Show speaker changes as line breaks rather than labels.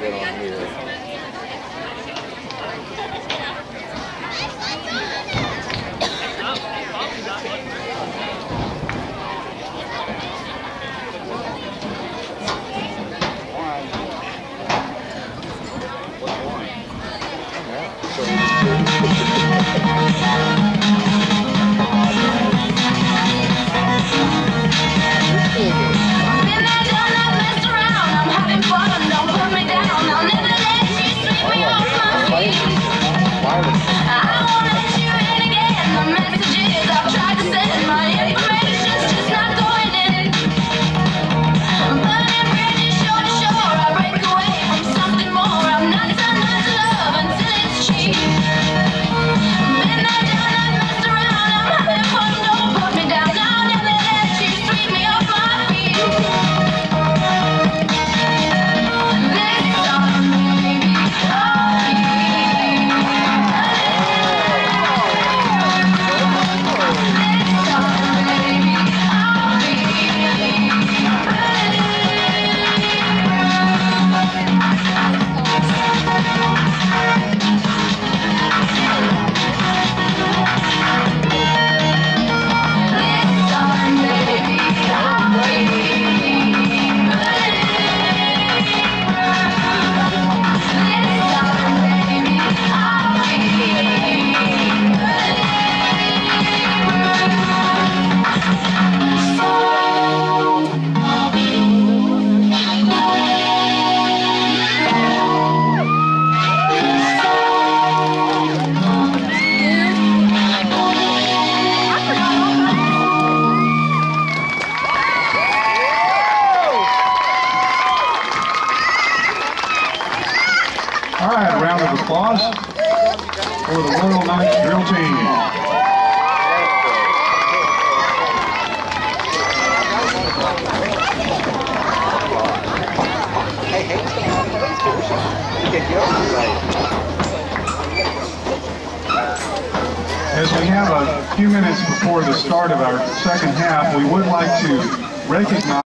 get on here.
All right, a round of applause for the Royal Knights drill team. As we have a few minutes before the start of our second half, we would like to recognize